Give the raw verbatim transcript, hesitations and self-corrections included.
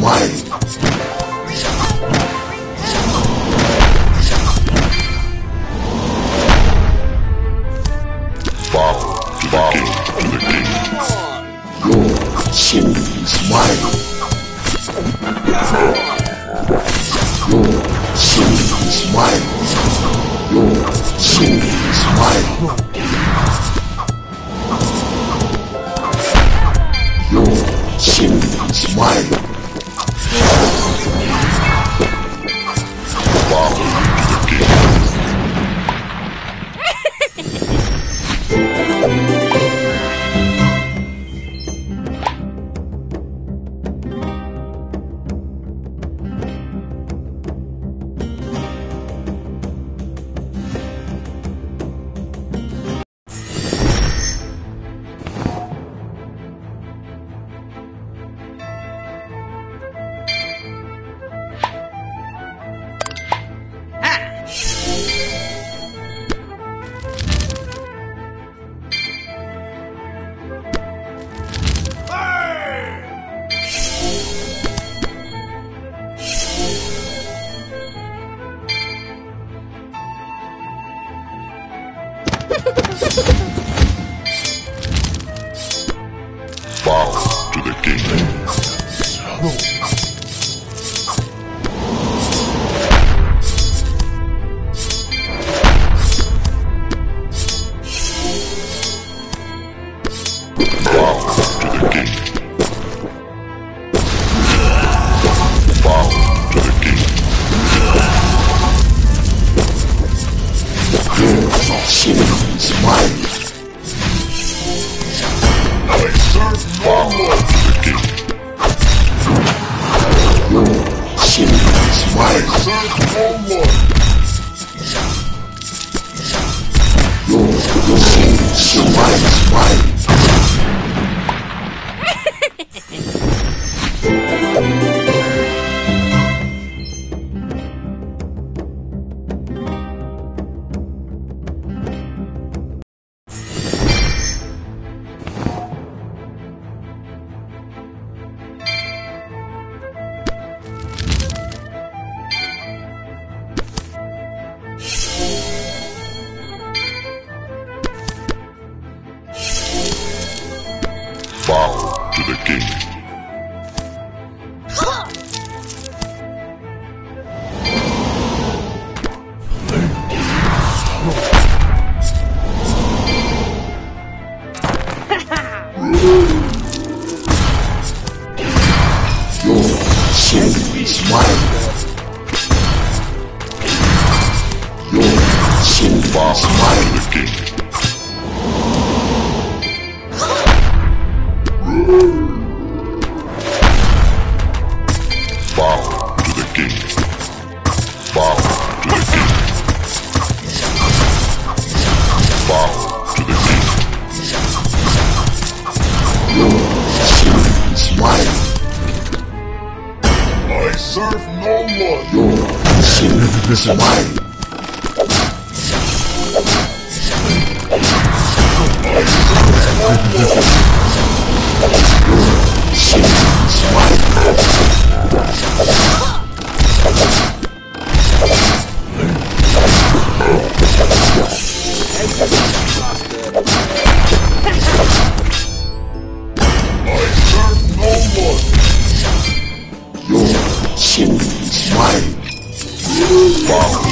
mine. Bow to the king, to the king. Your soul is mine. Your soul is mine. Your soul is mine. Your soul is mine. Bow to the king. Bow to the king. Bow to the king. Bow to the king. Your soul is mine. I serve no one to the king. Your soul is mine. I serve no one. Your, your soul is mine. Bow to the king. Your soul is mine. Your soul is mine. The king. Bow to the king. Bow to the king. Bow to the king. Your soul is mine. I serve no one. Your soul is mine. I serve no one. Your soul is mine. I serve no one. Your soul is mine. Bow